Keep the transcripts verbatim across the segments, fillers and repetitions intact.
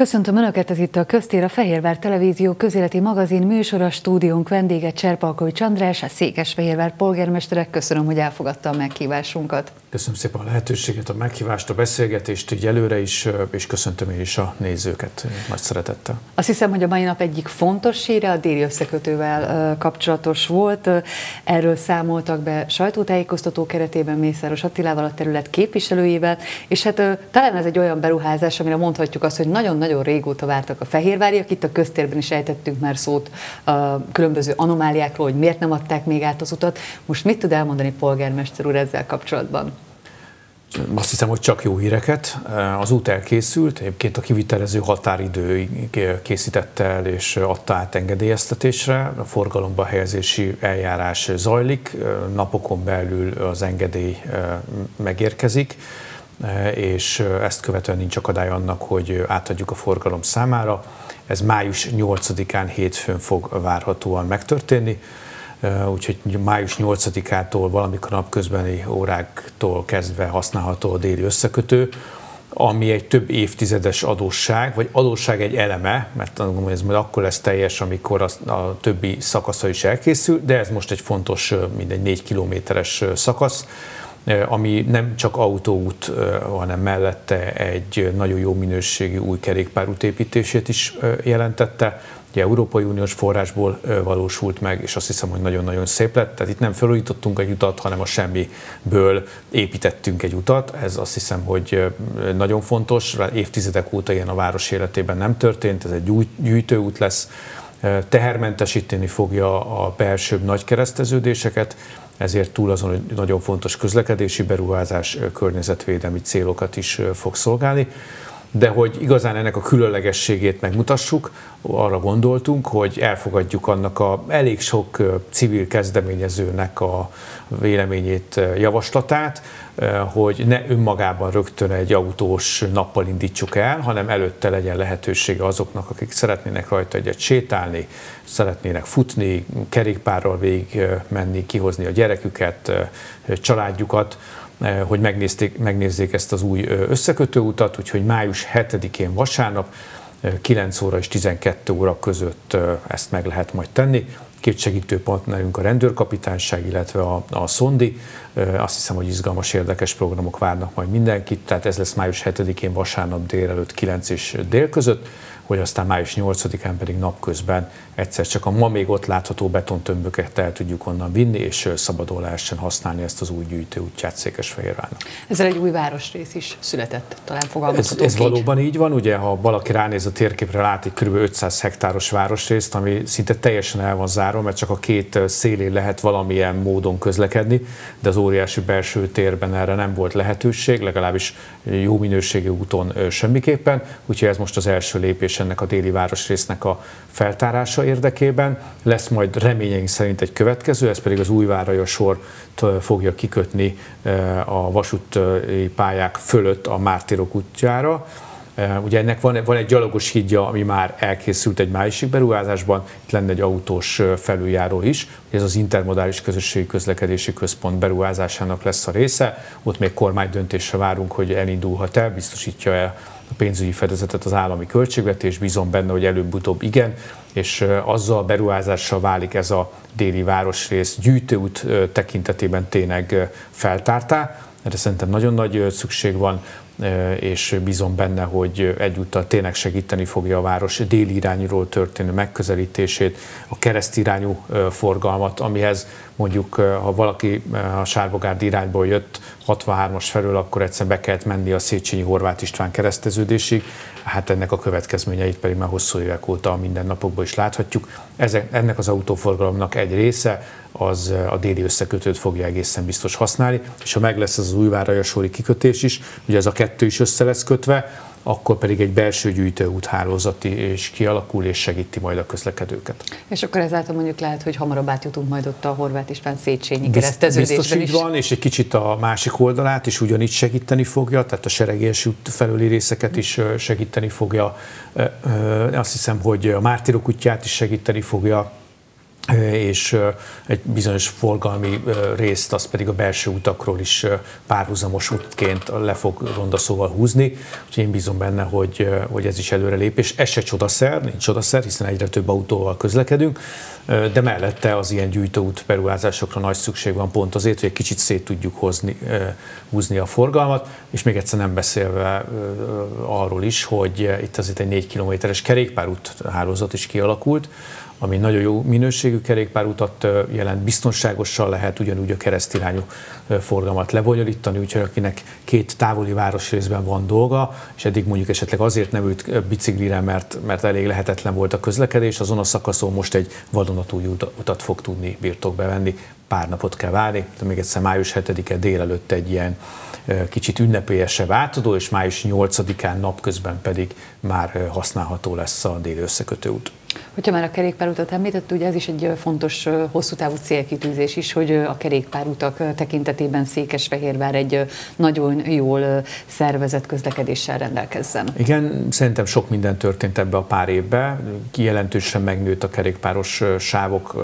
Köszöntöm Önöket, ez itt a Köztér, a Fehérvár Televízió közéleti magazin műsora, stúdiónk vendége Cserpalkovics András, a Székesfehérvár polgármestere. Köszönöm, hogy elfogadta a meghívásunkat. Köszönöm szépen a lehetőséget, a meghívást, a beszélgetést így előre is, és köszöntöm én is a nézőket nagy szeretettel. Azt hiszem, hogy a mai nap egyik fontos híre a déli összekötővel kapcsolatos volt. Erről számoltak be sajtótájékoztató keretében Mészáros Attilával, a terület képviselőjével, és hát talán ez egy olyan beruházás, amire mondhatjuk azt, hogy nagyon-nagyon régóta vártak a fehérváriak. Itt a Köztérben is ejtettünk már szót a különböző anomáliákról, hogy miért nem adták még át az utat. Most mit tud elmondani polgármester úr ezzel kapcsolatban? Azt hiszem, hogy csak jó híreket. Az út elkészült, egyébként a kivitelező határidőig készítette el és adta át engedélyeztetésre. A forgalomba helyezési eljárás zajlik, napokon belül az engedély megérkezik, és ezt követően nincs akadály annak, hogy átadjuk a forgalom számára. Ez május nyolcadikán hétfőn fog várhatóan megtörténni. Úgyhogy május nyolcadikától valamikor napközbeni óráktól kezdve használható a déli összekötő, ami egy több évtizedes adósság, vagy adósság egy eleme, mert mondom, hogy ez majd akkor lesz teljes, amikor a, a többi szakasza is elkészül, de ez most egy fontos, mindegy négy kilométeres szakasz, ami nem csak autóút, hanem mellette egy nagyon jó minőségű új kerékpárút építését is jelentette. Ugye Európai Uniós forrásból valósult meg, és azt hiszem, hogy nagyon-nagyon szép lett. Tehát itt nem felújítottunk egy utat, hanem a semmiből építettünk egy utat. Ez azt hiszem, hogy nagyon fontos. Évtizedek óta ilyen a város életében nem történt. Ez egy gyűjtőút lesz. Tehermentesíteni fogja a belsőbb nagy kereszteződéseket, ezért túl azon, hogy nagyon fontos közlekedési beruházás, környezetvédelmi célokat is fog szolgálni. De hogy igazán ennek a különlegességét megmutassuk, arra gondoltunk, hogy elfogadjuk annak a elég sok civil kezdeményezőnek a véleményét, javaslatát, hogy ne önmagában rögtön egy autós nappal indítsuk el, hanem előtte legyen lehetősége azoknak, akik szeretnének rajta egyet sétálni, szeretnének futni, kerékpárral végig menni, kihozni a gyereküket, családjukat, hogy megnézték, megnézzék ezt az új összekötőutat, úgyhogy május hetedikén vasárnap kilenc óra és tizenkét óra között ezt meg lehet majd tenni. Két segítőpartnerünk a rendőrkapitányság, illetve a, a Szondi. Azt hiszem, hogy izgalmas, érdekes programok várnak majd mindenkit, tehát ez lesz május hetedikén vasárnap délelőtt kilenc és dél között, hogy aztán május nyolcadikán pedig napközben egyszer csak a ma még ott látható betontömböket el tudjuk onnan vinni, és szabadon lehessen használni ezt az új gyűjtőútját Székesfehérvárnak. Ezzel egy új városrész is született, talán fogalmazható. Ez, ez valóban így van, ugye ha valaki ránéz a térképre, lát egy kb. ötszáz hektáros városrészt, ami szinte teljesen el van zárva, mert csak a két szélén lehet valamilyen módon közlekedni, de az óriási belső térben erre nem volt lehetőség, legalábbis jó minőségű úton semmiképpen, úgyhogy ez most az első lépés ennek a déli városrésznek a feltárása érdekében. Lesz majd reményeink szerint egy következő, ez pedig az Újvárrai sor fogja kikötni a vasúti pályák fölött a Mártírok útjára. Ugye ennek van, van egy gyalogos hídja, ami már elkészült egy másik beruházásban, itt lenne egy autós felüljáró is, ez az intermodális közösségi közlekedési központ beruházásának lesz a része, ott még kormánydöntésre várunk, hogy elindulhat el, biztosítja el a pénzügyi fedezetet az állami költségvetés, bízom benne, hogy előbb-utóbb igen, és azzal a beruházással válik ez a déli városrész gyűjtőút tekintetében tényleg feltártá. Erre szerintem nagyon nagy szükség van, és bízom benne, hogy egyúttal tényleg segíteni fogja a város déli irányról történő megközelítését, a keresztirányú forgalmat, amihez mondjuk, ha valaki a Sárbogárdi irányból jött hatvanhármas felől, akkor egyszer be kellett menni a Széchenyi Horváth István kereszteződésig, hát ennek a következményeit pedig már hosszú évek óta a mindennapokban is láthatjuk. Ennek az autóforgalomnak egy része az a déli összekötőt fogja egészen biztos használni, és ha meg lesz az Újvárrai sori kikötés is, ugye ez a kettő is össze lesz kötve, akkor pedig egy belső gyűjtőút hálózati is kialakul, és segíti majd a közlekedőket. És akkor ezáltal mondjuk lehet, hogy hamarabb átjutunk majd ott a Horváth István Széchenyi kereszteződésben is. Biztos így van, és egy kicsit a másik oldalát is ugyanígy segíteni fogja, tehát a Seregélyesi út felüli részeket is segíteni fogja. Azt hiszem, hogy a Mártírok útját is segíteni fogja, és egy bizonyos forgalmi részt, az pedig a belső utakról is párhuzamos útként le fog rondaszóval húzni. Úgyhogy én bízom benne, hogy, hogy ez is előrelépés. Ez se csodaszer, nincs csodaszer, hiszen egyre több autóval közlekedünk, de mellette az ilyen gyűjtőút beruházásokra nagy szükség van pont azért, hogy egy kicsit szét tudjuk hozni, húzni a forgalmat, és még egyszer nem beszélve arról is, hogy itt azért egy négy kilométeres kerékpárút hálózat is kialakult, ami nagyon jó minőségű kerékpárutat jelent, biztonságosan lehet ugyanúgy a keresztirányú forgalmat lebonyolítani, úgyhogy akinek két távoli városrészben van dolga, és eddig mondjuk esetleg azért nem ült biciklire, mert, mert elég lehetetlen volt a közlekedés, azon a szakaszon most egy vadonatúj utat fog tudni birtokba venni. Pár napot kell várni, de még egyszer május hetedike délelőtt egy ilyen kicsit ünnepélyesebb átadó, és május nyolcadikán napközben pedig már használható lesz a déli összekötőút. Hogyha már a kerékpárutat említett, ugye ez is egy fontos hosszú távú célkitűzés is, hogy a kerékpárutak tekintetében Székesfehérvár egy nagyon jól szervezett közlekedéssel rendelkezzen. Igen, szerintem sok minden történt ebbe a pár évben. Jelentősen megnőtt a kerékpáros sávok,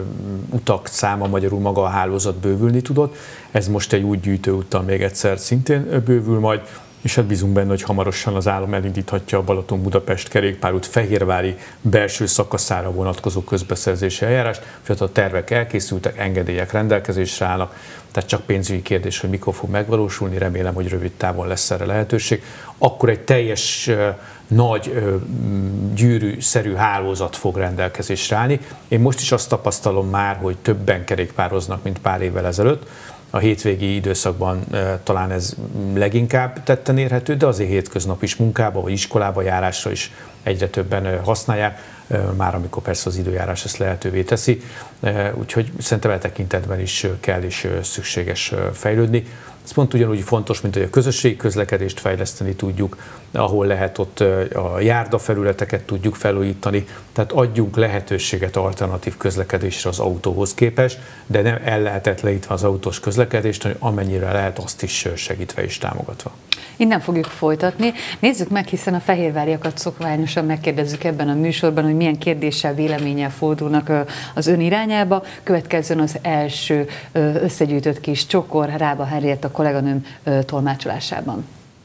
utak száma, magyarul maga a hálózat bővülni tudott. Ez most egy új gyűjtőúttal még egyszer szintén bővül majd, és hát bízunk benne, hogy hamarosan az állam elindíthatja a Balaton-Budapest kerékpárút fehérvári belső szakaszára vonatkozó közbeszerzési eljárást. A tervek elkészültek, engedélyek rendelkezésre állnak, tehát csak pénzügyi kérdés, hogy mikor fog megvalósulni, remélem, hogy rövid távon lesz erre lehetőség. Akkor egy teljes nagy gyűrűszerű hálózat fog rendelkezésre állni. Én most is azt tapasztalom már, hogy többen kerékpároznak, mint pár évvel ezelőtt. A hétvégi időszakban e, talán ez leginkább tetten érhető, de azért hétköznap is munkába vagy iskolába járásra is egyre többen e, használják, e, már amikor persze az időjárás ezt lehetővé teszi. E, úgyhogy szerintem e tekintetben is kell és szükséges fejlődni. Ez pont ugyanúgy fontos, mint hogy a közösségi közlekedést fejleszteni tudjuk, ahol lehet, ott a járdafelületeket tudjuk felújítani, tehát adjunk lehetőséget alternatív közlekedésre az autóhoz képest, de nem ellehetetlenítve az autós közlekedést, hanem amennyire lehet, azt is segítve és támogatva. Innen fogjuk folytatni. Nézzük meg, hiszen a fehérváriakat szokványosan megkérdezzük ebben a műsorban, hogy milyen kérdéssel, véleménnyel fordulnak az ön irányába. Következzen az első összegyűjtött kis csokor Rába Henriett a kolléganőm tolmácsolásában.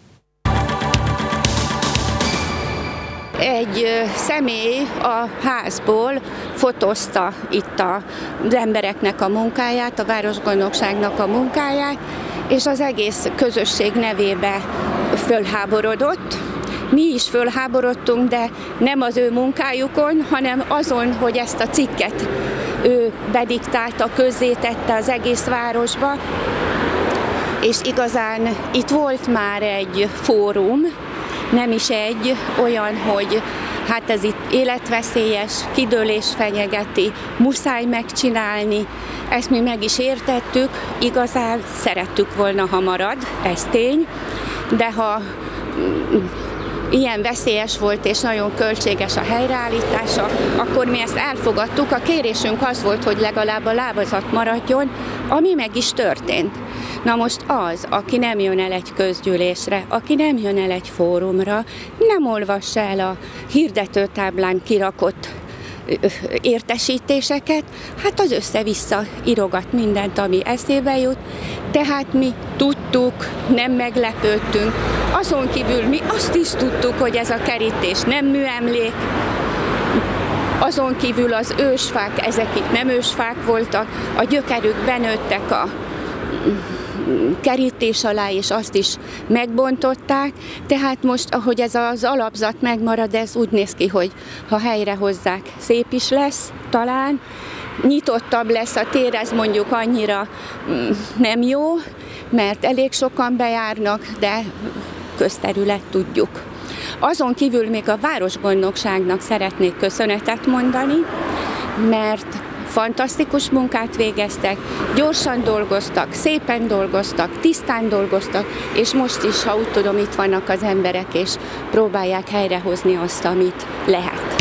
Egy személy a házból fotózta itt az embereknek a munkáját, a városgondnokságnak a munkáját, és az egész közösség nevébe fölháborodott. Mi is fölháborodtunk, de nem az ő munkájukon, hanem azon, hogy ezt a cikket ő bediktálta, közzétette az egész városba. És igazán itt volt már egy fórum, nem is egy, olyan, hogy hát ez itt életveszélyes, kidőlés fenyegeti, muszáj megcsinálni. Ezt mi meg is értettük, igazán szerettük volna, ha marad, ez tény, de ha ilyen veszélyes volt és nagyon költséges a helyreállítása, akkor mi ezt elfogadtuk. A kérésünk az volt, hogy legalább a lábazat maradjon, ami meg is történt. Na most az, aki nem jön el egy közgyűlésre, aki nem jön el egy fórumra, nem olvassa el a hirdetőtáblán kirakott értesítéseket, hát az össze-vissza írogat mindent, ami eszébe jut, tehát mi tudtuk, nem meglepődtünk. Azon kívül mi azt is tudtuk, hogy ez a kerítés nem műemlék, azon kívül az ősfák, ezek itt nem ősfák voltak, a gyökerük benőttek a kerítés alá, és azt is megbontották, tehát most, ahogy ez az alapzat megmarad, ez úgy néz ki, hogy ha helyre hozzák, szép is lesz, talán, nyitottabb lesz a tér, ez mondjuk annyira nem jó, mert elég sokan bejárnak, de közterület tudjuk. Azon kívül még a városgondnokságnak szeretnék köszönetet mondani, mert fantasztikus munkát végeztek, gyorsan dolgoztak, szépen dolgoztak, tisztán dolgoztak, és most is, ha úgy tudom, itt vannak az emberek, és próbálják helyrehozni azt, amit lehet.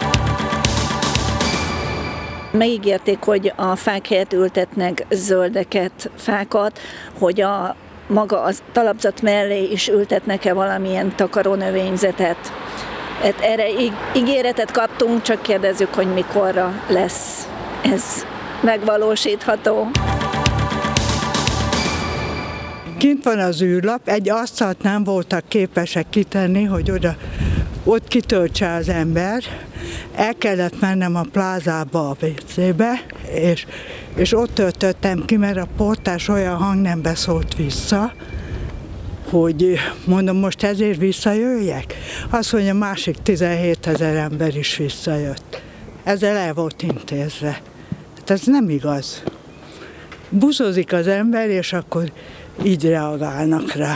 Megígérték, hogy a fák helyett ültetnek zöldeket, fákat, hogy a maga az talapzat mellé is ültetnek-e valamilyen takarónövényzetet. Erre ígéretet kaptunk, csak kérdezzük, hogy mikorra lesz ez megvalósítható. Kint van az űrlap, egy asztalt nem voltak képesek kitenni, hogy oda, ott kitöltse az ember. El kellett mennem a plázába, a vécébe, és, és ott töltöttem ki, mert a portás olyan hangnembe szólt vissza, hogy mondom, most ezért visszajöjjek? Azt mondja, másik tizenhétezer ember is visszajött. Ezzel el volt intézve. Hát ez nem igaz. Buszozik az ember, és akkor így reagálnak rá.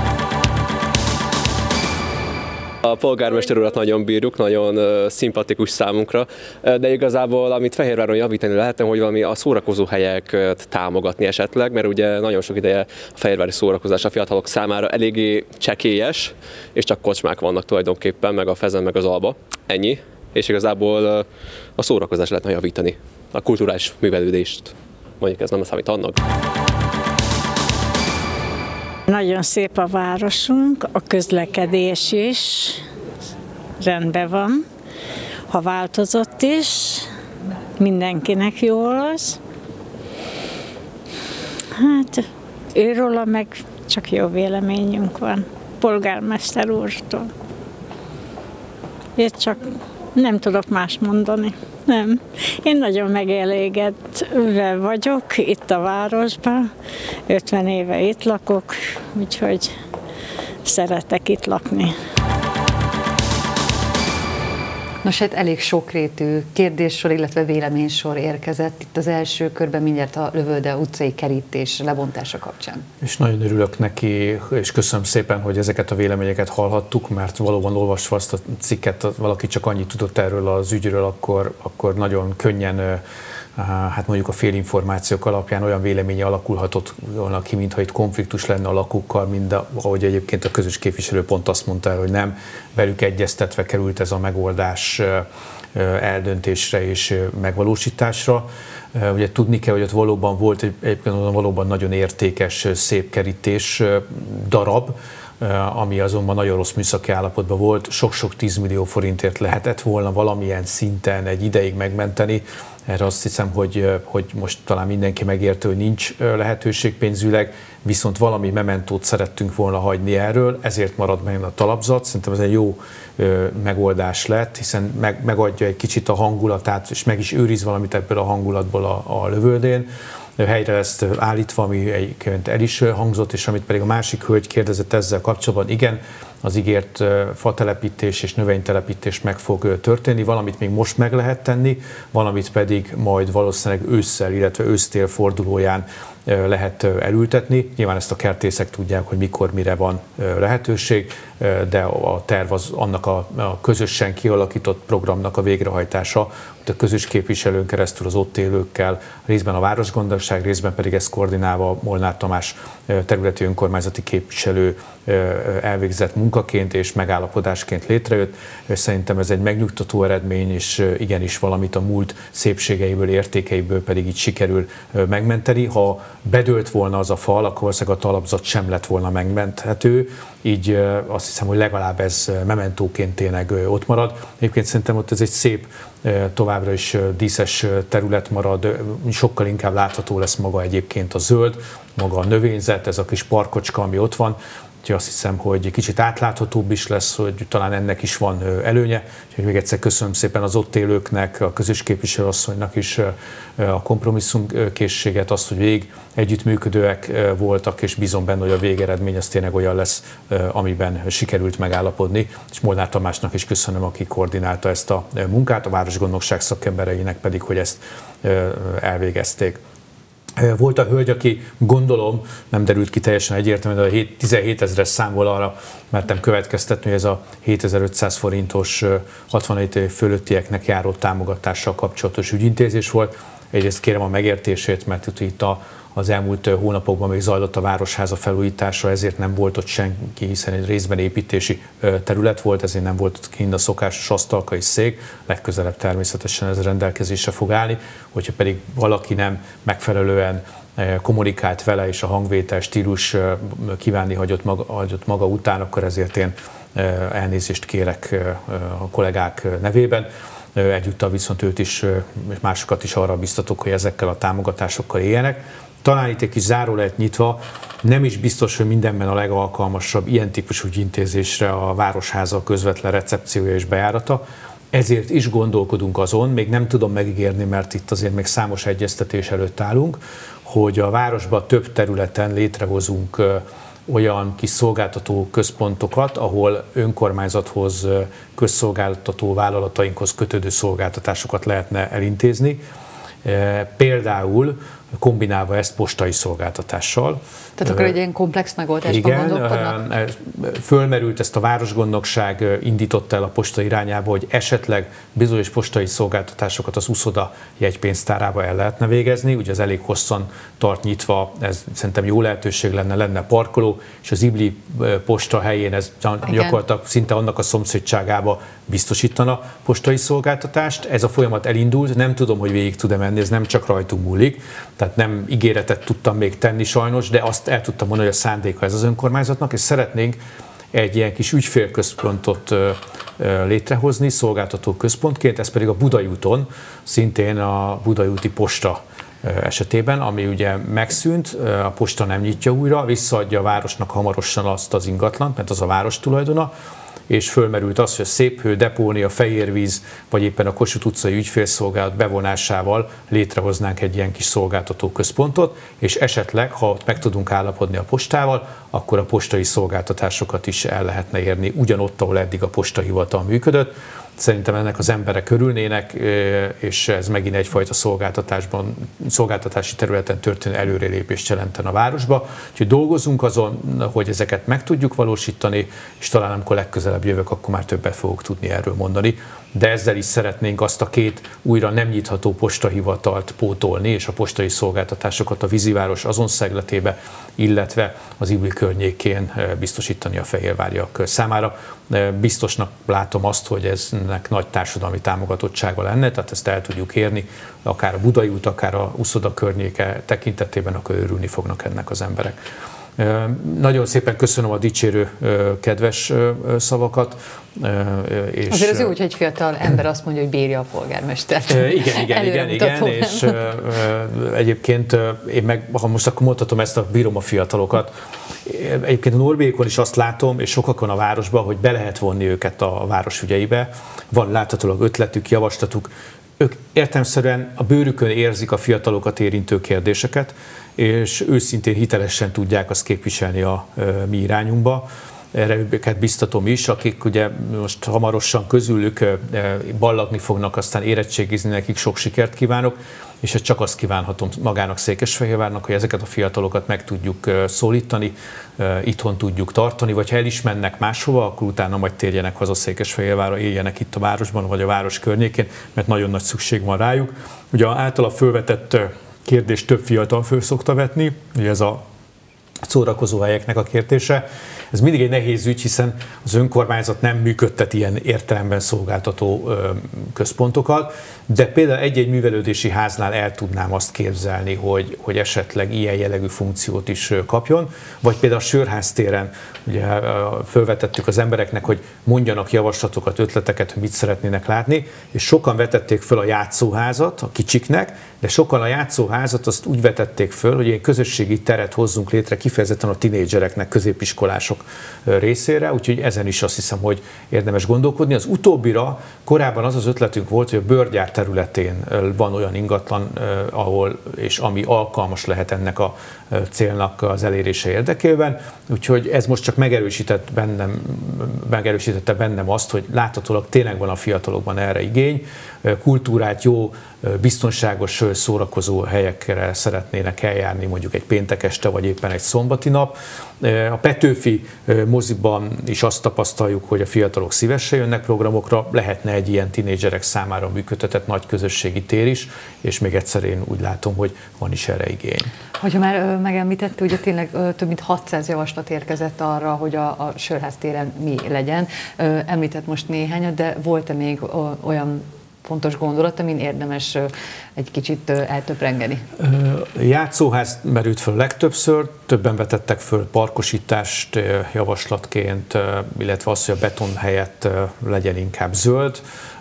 A polgármester urat nagyon bírjuk, nagyon uh, szimpatikus számunkra, de igazából amit Fehérváron javítani lehetne, hogy valami a szórakozó helyeket támogatni esetleg, mert ugye nagyon sok ideje a fehérvári szórakozás a fiatalok számára eléggé csekélyes, és csak kocsmák vannak tulajdonképpen, meg a Fezen, meg az Alba. Ennyi. És igazából uh, a szórakozás lehetne javítani, a kulturális művelődést. Mondjuk ez nem számít annak. Nagyon szép a városunk, a közlekedés is rendben van, ha változott is, mindenkinek jó az. Hát őróla meg csak jó véleményünk van, polgármester úrtól. Én csak nem tudok más mondani. Nem. Én nagyon megelégedve vagyok itt a városban, ötven éve itt lakok, úgyhogy szeretek itt lakni. Nos, hát elég sokrétű kérdéssor, illetve véleménysor érkezett itt az első körben mindjárt a Lövölde utcai kerítés lebontása kapcsán. És nagyon örülök neki, és köszönöm szépen, hogy ezeket a véleményeket hallhattuk, mert valóban olvasva azt a cikket, valaki csak annyit tudott erről az ügyről, akkor, akkor nagyon könnyen, hát mondjuk a félinformációk alapján olyan véleménye alakulhatott volna ki, mintha itt konfliktus lenne a lakókkal, mind ahogy egyébként a közös képviselő pont azt mondta, hogy nem, velük egyeztetve került ez a megoldás eldöntésre és megvalósításra. Ugye tudni kell, hogy ott valóban volt egyébként valóban nagyon értékes, szép kerítés darab, ami azonban nagyon rossz műszaki állapotban volt, sok-sok tízmillió forintért lehetett volna valamilyen szinten egy ideig megmenteni. Erre azt hiszem, hogy, hogy most talán mindenki megértő, hogy nincs lehetőség pénzüleg, viszont valami mementót szerettünk volna hagyni erről, ezért marad meg a talapzat. Szerintem ez egy jó megoldás lett, hiszen meg, megadja egy kicsit a hangulatát, és meg is őriz valamit ebből a hangulatból a, a Lövöldén. Helyre lesz állítva, ami egyébként el is hangzott, és amit pedig a másik hölgy kérdezett ezzel kapcsolatban, igen, az ígért fatelepítés és növénytelepítés meg fog történni, valamit még most meg lehet tenni, valamit pedig majd valószínűleg ősszel, illetve ősztél fordulóján lehet elültetni. Nyilván ezt a kertészek tudják, hogy mikor, mire van lehetőség, de a terv az annak a, a közösen kialakított programnak a végrehajtása, a közös képviselőn keresztül az ott élőkkel, részben a városgazdaság, részben pedig ezt koordinálva Molnár Tamás területi önkormányzati képviselő elvégzett munkaként és megállapodásként létrejött. Szerintem ez egy megnyugtató eredmény, és igenis valamit a múlt szépségeiből, értékeiből pedig így sikerül megmenteni. Ha bedőlt volna az a fal, akkor valószínűleg a talapzat sem lett volna megmenthető, így azt hiszem, hogy legalább ez mementóként tényleg ott marad. Egyébként szerintem ott ez egy szép, továbbra is díszes terület marad, sokkal inkább látható lesz maga egyébként a zöld, maga a növényzet, ez a kis parkocska, ami ott van. Úgyhogy azt hiszem, hogy kicsit átláthatóbb is lesz, hogy talán ennek is van előnye. Úgyhogy még egyszer köszönöm szépen az ott élőknek, a közös képviselőasszonynak is a kompromisszumkészséget, azt, hogy végig együttműködőek voltak, és bízom benne, hogy a végeredmény az tényleg olyan lesz, amiben sikerült megállapodni. És Molnár Tamásnak is köszönöm, aki koordinálta ezt a munkát, a városgondnokság szakembereinek pedig, hogy ezt elvégezték. Volt a hölgy, aki gondolom, nem derült ki teljesen egyértelműen, de a tizenhétezres számból arra mertem következtetni, hogy ez a hétezer-ötszáz forintos hatvanöt év fölöttieknek járó támogatással kapcsolatos ügyintézés volt. Egyrészt kérem a megértését, mert itt a az elmúlt hónapokban még zajlott a Városháza felújítása, ezért nem volt ott senki, hiszen egy részben építési terület volt, ezért nem volt ott kint a szokásos asztalka és szék, legközelebb természetesen ez rendelkezésre fog állni, hogyha pedig valaki nem megfelelően kommunikált vele, és a hangvétel stílus kívánni hagyott maga, hagyott maga után, akkor ezért én elnézést kérek a kollégák nevében. egyúttal viszont őt is, és másokat is arra biztatok, hogy ezekkel a támogatásokkal éljenek. Talán itt egy kis zárójelet nyitva, nem is biztos, hogy mindenben a legalkalmasabb ilyen típusú intézésre a Városháza közvetlen recepciója és bejárata. Ezért is gondolkodunk azon, még nem tudom megígérni, mert itt azért még számos egyeztetés előtt állunk, hogy a városban több területen létrehozunk olyan kis szolgáltató központokat, ahol önkormányzathoz, közszolgáltató vállalatainkhoz kötődő szolgáltatásokat lehetne elintézni. Például kombinálva ezt postai szolgáltatással. Tehát akkor egy ilyen komplex megoldásban gondolkodnak? Igen, fölmerült, ezt a Városgondnokság indította el a posta irányába, hogy esetleg bizonyos postai szolgáltatásokat az uszoda jegypénztárába el lehetne végezni, ugye ez elég hosszan tart nyitva, ez szerintem jó lehetőség lenne, lenne parkoló, és az Ibli posta helyén ez gyakorlatilag szinte annak a szomszédságába biztosítana postai szolgáltatást. Ez a folyamat elindult, nem tudom, hogy végig tud-e menni, ez nem csak rajtunk múlik, tehát nem ígéretet tudtam még tenni sajnos, de azt el tudtam mondani, hogy a szándéka ez az önkormányzatnak, és szeretnénk egy ilyen kis ügyfélközpontot létrehozni, szolgáltató központként, ez pedig a Budai úton, szintén a Budai úti posta esetében, ami ugye megszűnt, a posta nem nyitja újra, visszaadja a városnak hamarosan azt az ingatlant, mert az a város tulajdona, és fölmerült az, hogy a Széphő, Depónia, Fehérvíz, vagy éppen a Kossuth utcai ügyfélszolgálat bevonásával létrehoznánk egy ilyen kis szolgáltató központot, és esetleg, ha meg tudunk állapodni a postával, akkor a postai szolgáltatásokat is el lehetne érni ugyanott, ahol eddig a postahivatal működött. Szerintem ennek az emberek örülnének, és ez megint egyfajta szolgáltatásban, szolgáltatási területen történő előrelépést jelenten a városba. Úgyhogy dolgozunk azon, hogy ezeket meg tudjuk valósítani, és talán amikor legközelebb jövök, akkor már többet fogok tudni erről mondani. De ezzel is szeretnénk azt a két újra nem nyitható postahivatalt pótolni, és a postai szolgáltatásokat a Víziváros azon szegletébe, illetve az Ibli környékén biztosítani a fehérváriak számára. Biztosnak látom azt, hogy eznek nagy társadalmi támogatottsága lenne, tehát ezt el tudjuk érni, akár a Budai út, akár a uszoda környéke tekintetében, akkor örülni fognak ennek az emberek. Nagyon szépen köszönöm a dicsérő, kedves szavakat. És azért az jó, hogy egy fiatal ember azt mondja, hogy bírja a polgármestert. Igen, igen, igen, igen, és egyébként én meg, ha most akkor mondhatom ezt, a bírom a fiatalokat. Egyébként a Norvégiekon is azt látom, és sokakon a városban, hogy be lehet vonni őket a város ügyeibe. Van láthatólag ötletük, javaslatuk. Ők értelemszerűen a bőrükön érzik a fiatalokat érintő kérdéseket, és őszintén hitelesen tudják azt képviselni a mi irányunkba. Erre őket biztatom is, akik ugye most hamarosan közülük ballagni fognak, aztán érettségizni, nekik sok sikert kívánok, és csak azt kívánhatom magának, Székesfehérvárnak, hogy ezeket a fiatalokat meg tudjuk szólítani, itthon tudjuk tartani, vagy ha el is mennek máshova, akkor utána majd térjenek haza Székesfehérvárra, éljenek itt a városban, vagy a város környékén, mert nagyon nagy szükség van rájuk. Ugye általa fölvetett kérdést több fiatal föl szokta vetni, ugye ez a szórakozó helyeknek a kérdése. Ez mindig egy nehéz ügy, hiszen az önkormányzat nem működtet ilyen értelemben szolgáltató központokat, de például egy-egy művelődési háznál el tudnám azt képzelni, hogy, hogy esetleg ilyen jellegű funkciót is kapjon, vagy például a Sörháztéren ugye felvetettük az embereknek, hogy mondjanak javaslatokat, ötleteket, hogy mit szeretnének látni, és sokan vetették föl a játszóházat a kicsiknek, de sokan a játszóházat azt úgy vetették föl, hogy egy közösségi teret hozzunk létre kifejezetten a tinédzsereknek, középiskolások részére, úgyhogy ezen is azt hiszem, hogy érdemes gondolkodni. Az utóbbira korábban az az ötletünk volt, hogy a bőrgyár területén van olyan ingatlan, ahol és ami alkalmas lehet ennek a célnak az elérése érdekében, úgyhogy ez most csak megerősített bennem, megerősítette bennem azt, hogy láthatólag tényleg van a fiatalokban erre igény, kultúrát, jó, biztonságos, szórakozó helyekre szeretnének eljárni, mondjuk egy péntek este, vagy éppen egy szombati nap. A Petőfi moziban is azt tapasztaljuk, hogy a fiatalok szívesen jönnek programokra, lehetne egy ilyen tinédzserek számára működtetett nagy közösségi tér is, és még egyszer én úgy látom, hogy van is erre igény. Hogyha már megemlítette, ugye tényleg több mint hatszáz javaslat érkezett arra, hogy a, a Sörház téren mi legyen. Említett most néhányat, de volt-e még olyan fontos gondolat, amin érdemes egy kicsit eltöprengeni? Játszóház merült föl legtöbbször, többen vetettek föl parkosítást javaslatként, illetve az, hogy a beton helyett legyen inkább zöld.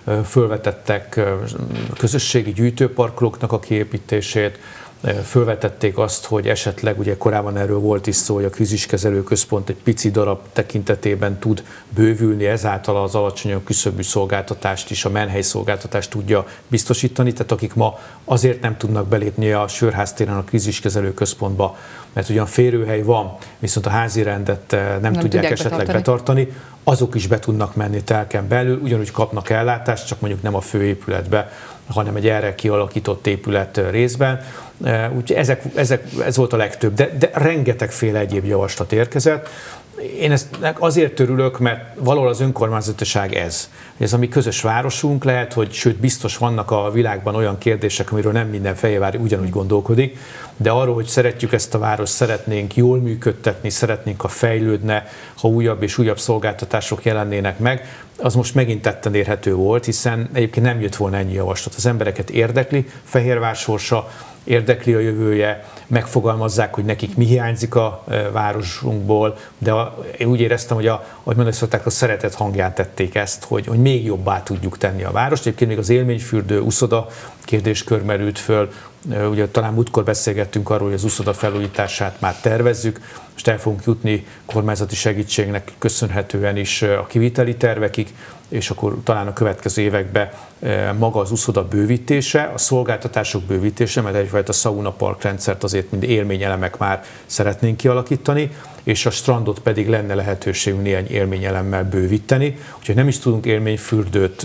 Fölvetettek közösségi gyűjtőparkolóknak a kiépítését, fölvetették azt, hogy esetleg, ugye korábban erről volt is szó, hogy a kríziskezelő központ egy pici darab tekintetében tud bővülni, ezáltal az alacsonyabb küszöbű szolgáltatást is, a menhely szolgáltatást tudja biztosítani, tehát akik ma azért nem tudnak belépni a Sörháztéren a kríziskezelő központba, mert ugyan férőhely van, viszont a házi rendet nem, nem tudják esetleg betartani. betartani, azok is be tudnak menni telken belül, ugyanúgy kapnak ellátást, csak mondjuk nem a főépületbe, hanem egy erre kialakított épület részben. Úgyhogy ezek, ezek, ez volt a legtöbb, de, de rengetegféle egyéb javaslat érkezett. Én ezt azért örülök, mert valahol az önkormányzatiság ez. Ez a mi közös városunk, lehet, hogy sőt biztos vannak a világban olyan kérdések, amiről nem minden fehérvári ugyanúgy gondolkodik, de arról, hogy szeretjük ezt a várost, szeretnénk jól működtetni, szeretnénk, ha fejlődne, ha újabb és újabb szolgáltatások jelennének meg, az most megint tetten érhető volt, hiszen egyébként nem jött volna ennyi javaslat. Az embereket érdekli Fehérvár sorsa, érdekli a jövője, megfogalmazzák, hogy nekik mi hiányzik a városunkból, de a, én úgy éreztem, hogy a, ahogy mondani szokták, a szeretet hangján tették ezt, hogy, hogy még jobbá tudjuk tenni a várost. Egyébként még az élményfürdő, uszoda kérdéskör merült föl, ugye talán múltkor beszélgettünk arról, hogy az uszoda felújítását már tervezzük, most el fogunk jutni kormányzati segítségnek köszönhetően is a kiviteli tervekig, és akkor talán a következő években maga az uszoda bővítése, a szolgáltatások bővítése, mert egyfajta sauna parkrendszert azért mind élményelemek már szeretnénk kialakítani, és a strandot pedig lenne lehetőségünk néhány élményelemmel bővíteni, úgyhogy nem is tudunk élményfürdőt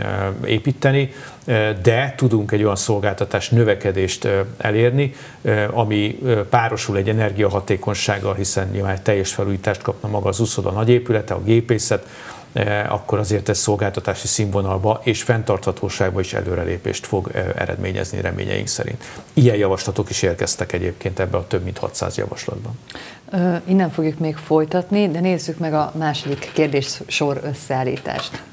építeni, de tudunk egy olyan szolgáltatás növekedést elérni, ami párosul egy energiahatékonysággal, hiszen nyilván egy teljes felújítást kapna maga az uszoda nagyépülete, a gépészet, akkor azért ez szolgáltatási színvonalba és fenntarthatóságba is előrelépést fog eredményezni reményeink szerint. Ilyen javaslatok is érkeztek egyébként ebbe a több mint hatszáz javaslatban. Innen fogjuk még folytatni, de nézzük meg a második kérdéssor összeállítást.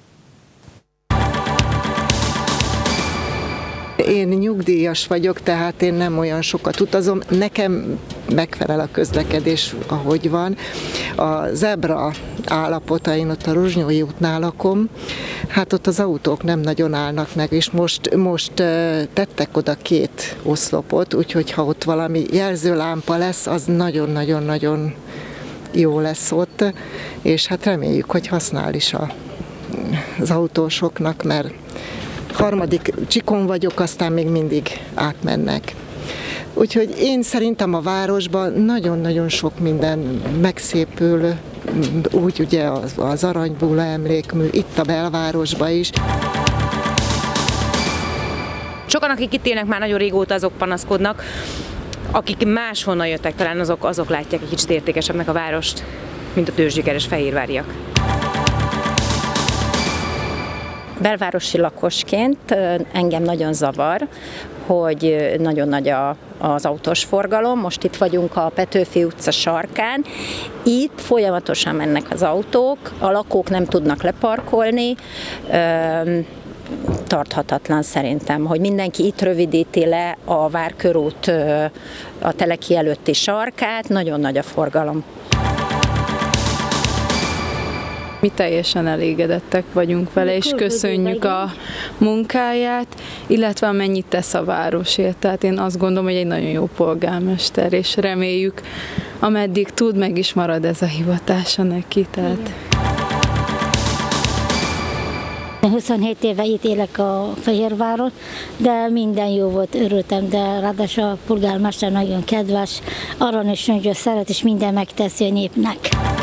Én nyugdíjas vagyok, tehát én nem olyan sokat utazom. Nekem megfelel a közlekedés, ahogy van. A zebra állapota, én ott a Rozsnyói útnál lakom, hát ott az autók nem nagyon állnak meg, és most, most tettek oda két oszlopot, úgyhogy ha ott valami jelzőlámpa lesz, az nagyon-nagyon-nagyon jó lesz ott, és hát reméljük, hogy használ is a, az autósoknak, mert harmadik csikon vagyok, aztán még mindig átmennek. Úgyhogy én szerintem a városban nagyon-nagyon sok minden megszépül, úgy ugye az, az Aranybúla emlékmű, itt a belvárosban is. Sokan, akik itt élnek már nagyon régóta, azok panaszkodnak, akik máshonnan jöttek, talán azok, azok látják egy kicsit értékesebbnek a várost, mint a tőzsgyökeres fehérváriak. Belvárosi lakosként engem nagyon zavar, hogy nagyon nagy a, az autós forgalom. Most itt vagyunk a Petőfi utca sarkán. Itt folyamatosan mennek az autók, a lakók nem tudnak leparkolni. Tarthatatlan szerintem, hogy mindenki itt rövidíti le a Várkörút a Teleki előtti sarkát. Nagyon nagy a forgalom. Mi teljesen elégedettek vagyunk vele, és köszönjük a munkáját, illetve amennyit tesz a városért. Tehát én azt gondolom, hogy egy nagyon jó polgármester, és reméljük, ameddig tud, meg is marad ez a hivatása neki. Tehát. huszonhét éve itt élek a Fehérváron, de minden jó volt, örültem, de ráadásul a polgármester nagyon kedves, aranyos, nagyon szeret, és minden megteszi a népnek.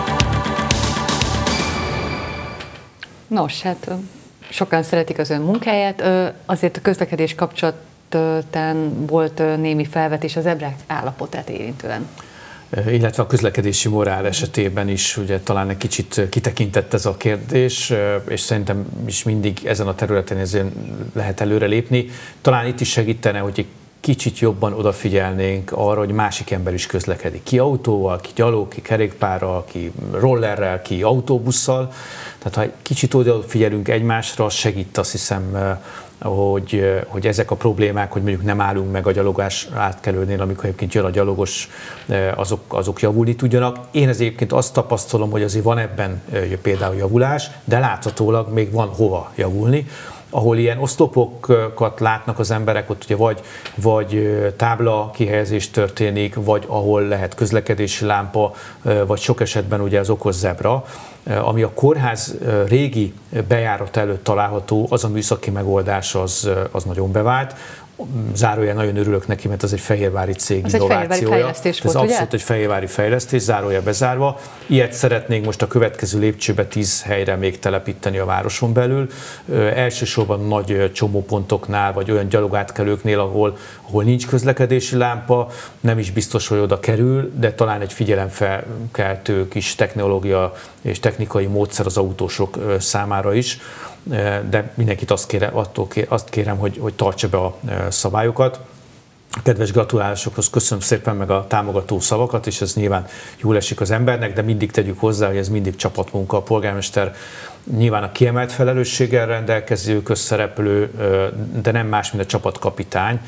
Nos, hát sokan szeretik az ön munkáját, azért a közlekedés kapcsolatán volt némi felvetés az zebrák állapotát érintően. Illetve a közlekedési morál esetében is ugye talán egy kicsit kitekintett ez a kérdés, és szerintem is mindig ezen a területen ezért lehet előrelépni. Talán itt is segítene, hogy egy kicsit jobban odafigyelnénk arra, hogy másik ember is közlekedik. Ki autóval, ki gyalog, ki kerékpárral, ki rollerrel, ki autóbusszal. Tehát ha egy kicsit odafigyelünk egymásra, az segít, azt hiszem, hogy, hogy ezek a problémák, hogy mondjuk nem állunk meg a gyalogás átkelőnél, amikor egyébként jön a gyalogos, azok, azok javulni tudjanak. Én ez egyébként azt tapasztalom, hogy azért van ebben például javulás, de láthatólag még van hova javulni. Ahol ilyen oszlopokat látnak az emberek, ott ugye vagy, vagy tábla kihelyezés történik, vagy ahol lehet közlekedési lámpa, vagy sok esetben ugye az okos zebra. Ami a kórház régi bejárat előtt található, az a műszaki megoldás az, az nagyon bevált. Zárójel nagyon örülök neki, mert ez egy fehérvári cég ez innovációja. Egy fehérvári fejlesztés ez volt, abszolút ugye? egy fehérvári fejlesztés, zárójel bezárva. Ilyet szeretnénk most a következő lépcsőbe tíz helyre még telepíteni a városon belül. Ö, elsősorban nagy csomópontoknál, vagy olyan gyalogátkelőknél, ahol, ahol nincs közlekedési lámpa, nem is biztos, hogy oda kerül, de talán egy figyelemfelkeltő kis technológia és technikai módszer az autósok számára is. De mindenkit azt kérem, attól kérem, azt kérem hogy, hogy tartsa be a szabályokat. A kedves gratulálásokhoz köszönöm szépen meg a támogató szavakat, és ez nyilván jól esik az embernek, de mindig tegyük hozzá, hogy ez mindig csapatmunka. A polgármester nyilván a kiemelt felelősséggel rendelkező közszereplő, de nem más, mint a csapatkapitány,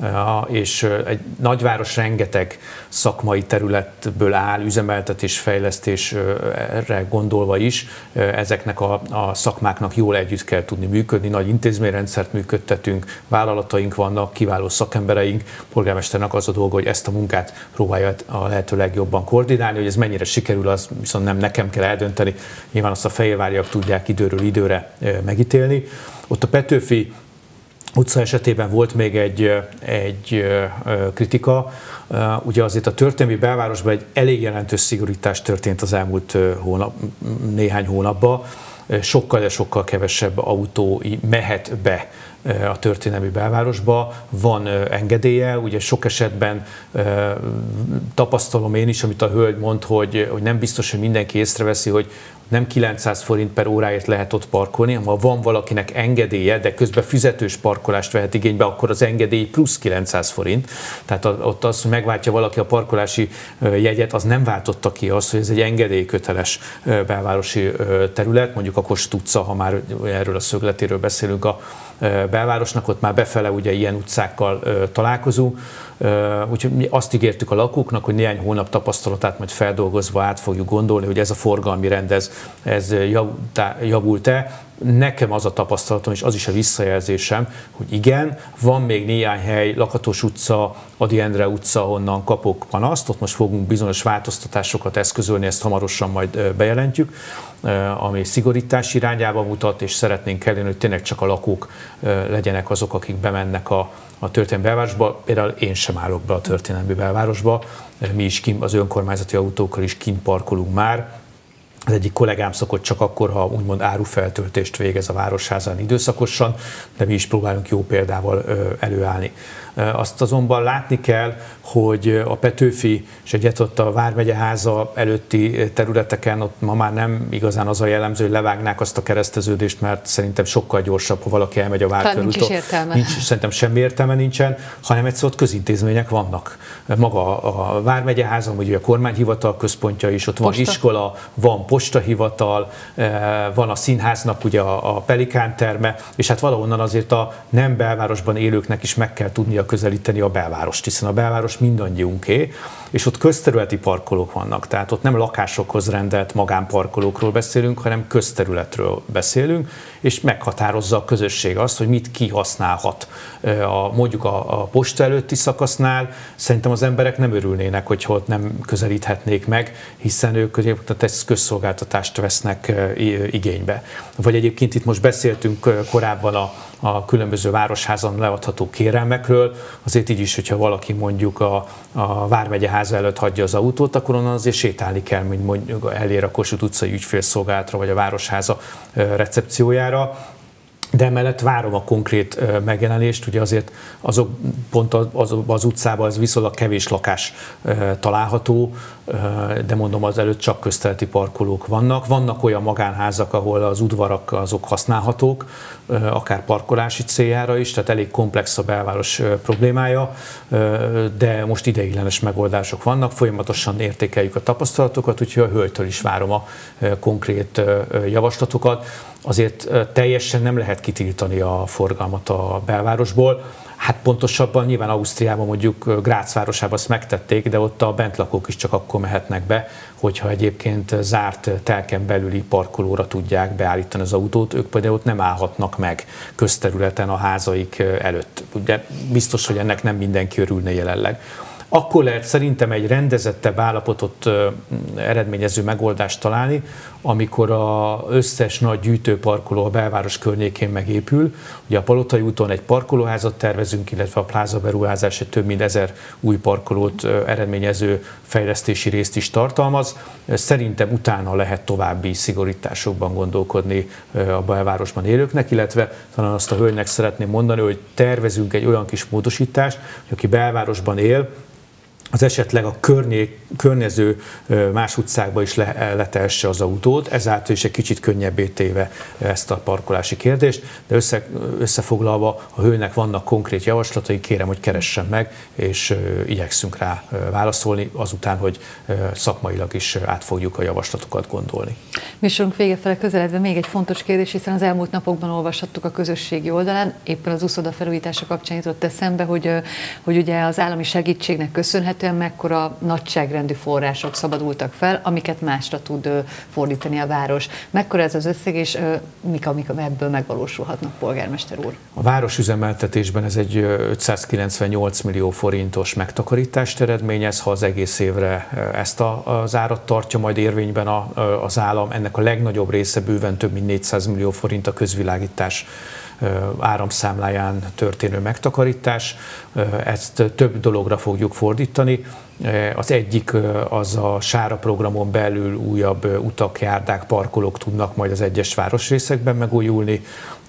és egy nagyváros rengeteg szakmai területből áll, üzemeltetés, fejlesztésre gondolva is, ezeknek a, a szakmáknak jól együtt kell tudni működni, nagy intézményrendszert működtetünk, vállalataink vannak, kiváló szakembereink, polgármesternek az a dolga, hogy ezt a munkát próbálja a lehető legjobban koordinálni, hogy ez mennyire sikerül, az viszont nem nekem kell eldönteni, nyilván azt a fehérváriak tudják időről időre megítélni. Ott a Petőfi utca esetében volt még egy, egy kritika. Ugye azért a történelmi belvárosban egy elég jelentős szigorítás történt az elmúlt hónap, néhány hónapban. Sokkal, de sokkal kevesebb autó mehet be a történelmi belvárosba, van engedélye, ugye sok esetben tapasztalom én is, amit a hölgy mond, hogy, hogy nem biztos, hogy mindenki észreveszi, hogy nem kilencszáz forint per óráért lehet ott parkolni, ha van valakinek engedélye, de közben fizetős parkolást vehet igénybe, akkor az engedély plusz kilencszáz forint. Tehát ott az, hogy megváltja valaki a parkolási jegyet, az nem váltotta ki azt, hogy ez egy engedélyköteles belvárosi terület, mondjuk a Kossuth utca, ha már erről a szögletéről beszélünk a belvárosnak, ott már befele ugye ilyen utcákkal találkozunk. Úgyhogy mi azt ígértük a lakóknak, hogy néhány hónap tapasztalatát majd feldolgozva át fogjuk gondolni, hogy ez a forgalmi rend, ez, ez javult-e. Nekem az a tapasztalatom, és az is a visszajelzésem, hogy igen, van még néhány hely, Lakatos utca, Ady Endre utca, honnan kapok panaszt, ott most fogunk bizonyos változtatásokat eszközölni, ezt hamarosan majd bejelentjük, ami szigorítás irányába mutat, és szeretnénk elérni, hogy tényleg csak a lakók legyenek azok, akik bemennek a, a történelmi belvárosba. Például én sem állok be a történelmi belvárosba, mi is kint, az önkormányzati autókkal is kint parkolunk már. Az egyik kollégám szokott csak akkor, ha úgymond árufeltöltést végez a Városházán időszakosan, de mi is próbálunk jó példával előállni. Azt azonban látni kell, hogy a Petőfi és egyet ott a Vármegyeháza előtti területeken ott ma már nem igazán az a jellemző, hogy levágnák azt a kereszteződést, mert szerintem sokkal gyorsabb, ha valaki elmegy a Várkörúton. Nincs is értelme. Nincs, szerintem semmi értelme nincsen, hanem egyszer ott közintézmények vannak. Maga a Vármegyeháza, vagy a kormányhivatal központja is, ott van Posta. Iskola, van postahivatal, van a színháznak ugye a Pelikán terme, és hát valahonnan azért a nem belvárosban élőknek is meg kell tudnia közelíteni a belvárost, hiszen a belváros mindannyiunké, és ott közterületi parkolók vannak, tehát ott nem lakásokhoz rendelt magánparkolókról beszélünk, hanem közterületről beszélünk, és meghatározza a közösség azt, hogy mit ki használhat. A, mondjuk a, a posta előtti szakasznál szerintem az emberek nem örülnének, hogyha ott nem közelíthetnék meg, hiszen ők ezt közszolgáltatást vesznek igénybe. Vagy egyébként itt most beszéltünk korábban a a különböző városházan leadható kérelmekről, azért így is, hogyha valaki mondjuk a, a Vármegyeháza előtt hagyja az autót, akkor onnan azért sétálni kell, mint mondjuk elér a Kossuth utcai ügyfélszolgálatra, vagy a Városháza recepciójára. De emellett várom a konkrét megjelenést, ugye azért azok pont az, az utcában az viszonylag kevés lakás található, de mondom, az előtt csak közterületi parkolók vannak. Vannak olyan magánházak, ahol az udvarak azok használhatók, akár parkolási céljára is, tehát elég komplex a belváros problémája, de most ideiglenes megoldások vannak, folyamatosan értékeljük a tapasztalatokat, úgyhogy a hölgytől is várom a konkrét javaslatokat. Azért teljesen nem lehet kitiltani a forgalmat a belvárosból. Hát pontosabban nyilván Ausztriában, mondjuk Grác városában azt megtették, de ott a bentlakók is csak akkor mehetnek be, hogyha egyébként zárt telken belüli parkolóra tudják beállítani az autót, ők például ott nem állhatnak meg közterületen a házaik előtt. Ugye biztos, hogy ennek nem mindenki örülne jelenleg. Akkor lehet szerintem egy rendezettebb állapotot eredményező megoldást találni, amikor az összes nagy gyűjtőparkoló a belváros környékén megépül. Ugye a Palotai úton egy parkolóházat tervezünk, illetve a pláza beruházás egy több mint ezer új parkolót eredményező fejlesztési részt is tartalmaz. Szerintem utána lehet további szigorításokban gondolkodni a belvárosban élőknek, illetve talán azt a hölgynek szeretném mondani, hogy tervezünk egy olyan kis módosítást, hogy aki belvárosban él, az esetleg a környék, környező más utcákba is le, letesse az autót, ezáltal is egy kicsit könnyebbé téve ezt a parkolási kérdést, de össze, összefoglalva a hölgynek vannak konkrét javaslatai, kérem, hogy keressen meg, és igyekszünk rá válaszolni, azután, hogy szakmailag is át fogjuk a javaslatokat gondolni. Műsorunk vége fele közeledve még egy fontos kérdés, hiszen az elmúlt napokban olvashattuk a közösségi oldalán, éppen az uszoda felújítása kapcsán jutott eszembe, hogy, hogy ugye az állami segítségnek köszönhetően mekkora nagyságrendű források szabadultak fel, amiket másra tud fordítani a város. Mekkora ez az összeg, és mik, amik ebből megvalósulhatnak, polgármester úr? A városüzemeltetésben ez egy ötszázkilencvennyolc millió forintos megtakarítást eredményez, ha az egész évre ezt az árat tartja majd érvényben az állam. Ennek a legnagyobb része bőven több mint négyszáz millió forint a közvilágítás áramszámláján történő megtakarítás. Ezt több dologra fogjuk fordítani. Az egyik az a Sára programon belül újabb utak, járdák, parkolók tudnak majd az egyes városrészekben megújulni.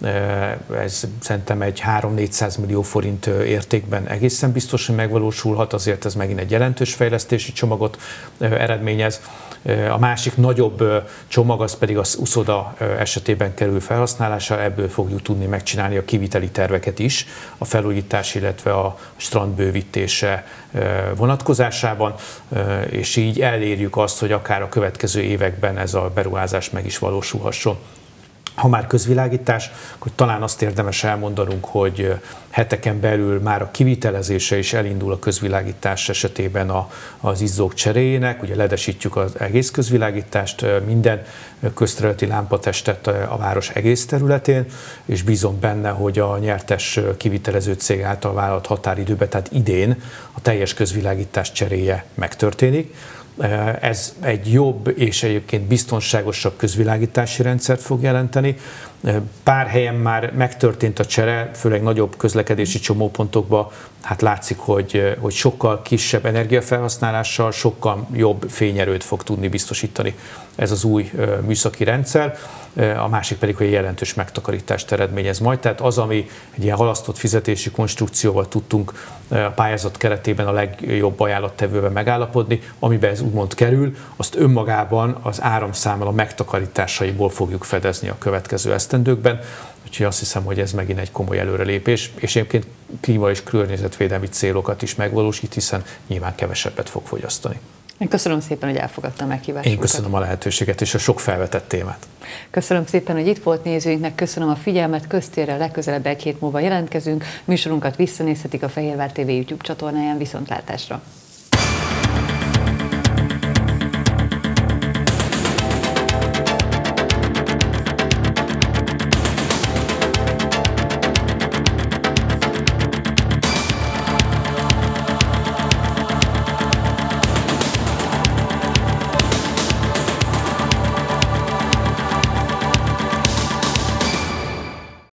Ez szerintem egy háromszáz-négyszáz millió forint értékben egészen biztos, hogy megvalósulhat, azért ez megint egy jelentős fejlesztési csomagot eredményez. A másik nagyobb csomag az pedig az uszoda esetében kerül felhasználásra, ebből fogjuk tudni megcsinálni a kiviteli terveket is, a felújítás, illetve a strand bővítése vonatkozásában, és így elérjük azt, hogy akár a következő években ez a beruházás meg is valósulhasson. Ha már közvilágítás, akkor talán azt érdemes elmondanunk, hogy heteken belül már a kivitelezése is elindul a közvilágítás esetében a, az izzók cseréjének. Ugye ledesítjük az egész közvilágítást, minden közterületi lámpatestet a város egész területén, és bízom benne, hogy a nyertes kivitelező cég által vállalt határidőben, tehát idén a teljes közvilágítás cseréje megtörténik. Ez egy jobb és egyébként biztonságosabb közvilágítási rendszert fog jelenteni. Pár helyen már megtörtént a csere, főleg nagyobb közlekedési csomópontokban, hát látszik, hogy, hogy sokkal kisebb energiafelhasználással, sokkal jobb fényerőt fog tudni biztosítani ez az új műszaki rendszer. A másik pedig, hogy jelentős megtakarítást eredményez majd. Tehát az, ami egy ilyen halasztott fizetési konstrukcióval tudtunk a pályázat keretében a legjobb ajánlattevővel megállapodni, amiben ez úgymond kerül, azt önmagában az áramszámla megtakarításaiból fogjuk fedezni a következő esztendőkben. Úgyhogy azt hiszem, hogy ez megint egy komoly előrelépés, és egyébként klíma- és környezetvédelmi célokat is megvalósít, hiszen nyilván kevesebbet fog fogyasztani. Én köszönöm szépen, hogy elfogadta a meghívásunkat. Én köszönöm a lehetőséget és a sok felvetett témát. Köszönöm szépen, hogy itt volt, nézőinknek köszönöm a figyelmet, köztérrel legközelebb egy hét múlva jelentkezünk. Műsorunkat visszanézhetik a Fehérvár té vé YouTube csatornáján. Viszontlátásra!